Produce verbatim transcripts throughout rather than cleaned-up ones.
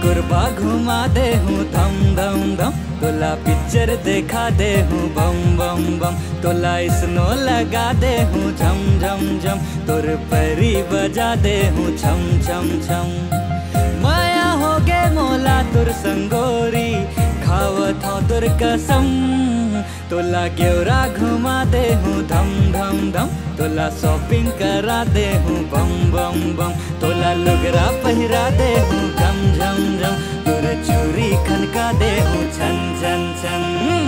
कुरबा घुमा दे हूँ धम धम धम, तोला पिक्चर देखा दे हूँ बम बम बम, तोला स्नो लगा दे हूँ झम झम झम, तोर परी बजा दे हूँ छम छम छम। माया हो गे मोला तुर संगोरी, खावत हूँ तुर कसम, तोला गेवरा घुमा दे हूँ धम धम धम, तोला शॉपिंग करा दे हूँ बम बम बम, तोला लुगरा पहिरा दे हूँ झम झम झम, तोर चूड़ी खनका दे हूँ छन छन छन।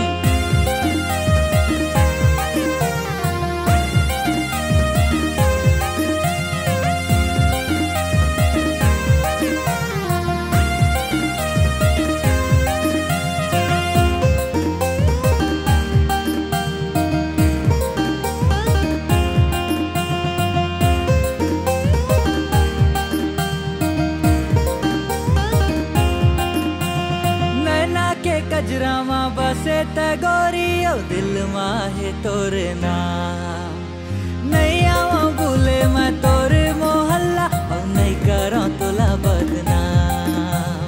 कजरा माँ बसे तगोरी ओ दिल माँ है तोरे नाम, नहीं आवा भूले मैं तोरे मोहल्ला और नहीं करो तोला बदनाम।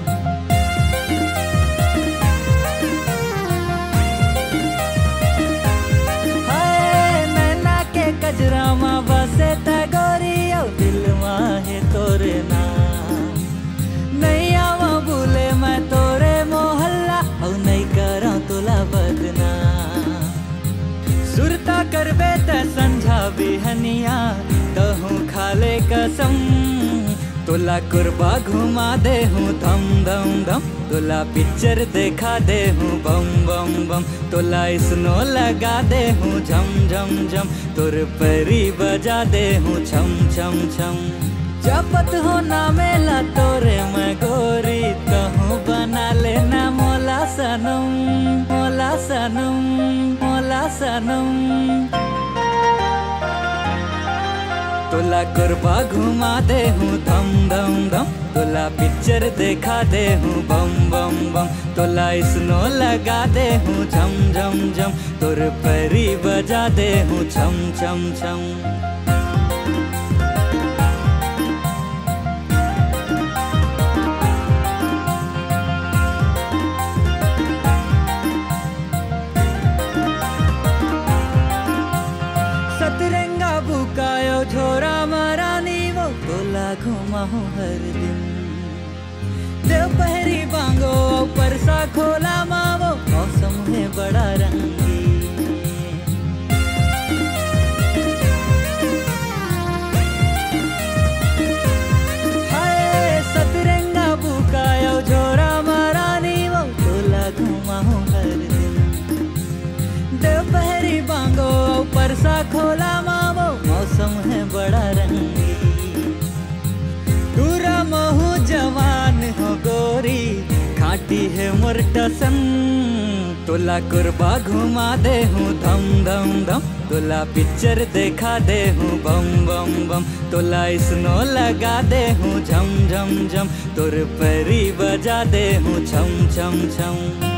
हाय नैना के कजरा माँ बसे तगोरी ओ दिल माँ है तोरे नाम, नहीं आवा भूले मैं तोरे मोहल्ला और नहीं करा तोला बदनाम। सुरता करबे त संझा बिहनिया तहूँ खाले कसम, तोला कुरबा घुमा दे हूँ धम धम धम, तोला पिक्चर देखा दे हूँ बम बम बम, तोला स्नो लगा दे हूँ झम झम झम, तोर परी बजा दे हूँ छम छम छम। जपत हो ना मेला तोरे मैं गोरी, तहूँ बना लेना मोला सनम मोला सनम मोला सनम। तोला कुरबा घुमा दे हूँ धम धम धम, तोला पिक्चर देखा दे हूँ बम बम बम, तोला स्नो लगा दे हूँ झम झम झम, तोर परी बजा दे हूँ छम छम छम। सतरंगा बुकायो झोरा मरानी वो तोला घुमाऊं हर दिन, देव पहरी बांगो परसा खोला माँ वो मौसम है बड़ा रंगी। हाय सतरंगा बुकायो झोरा मरानी वो तोला घुमाऊं हर दिन, देव पहरी बांगो परसा खोला माँ वो मौसम है बड़ा रंगी। दूरा महू जवान हो गोरी, खाटी है मोर टसन, तोला कुरबा घुमा दे हूँ धम धम धम, तोला पिक्चर देखा दे हूँ बम बम बम, तोला स्नो लगा दे हूँ झम झम झम, तोर परी बजा दे हूँ छम छम छम।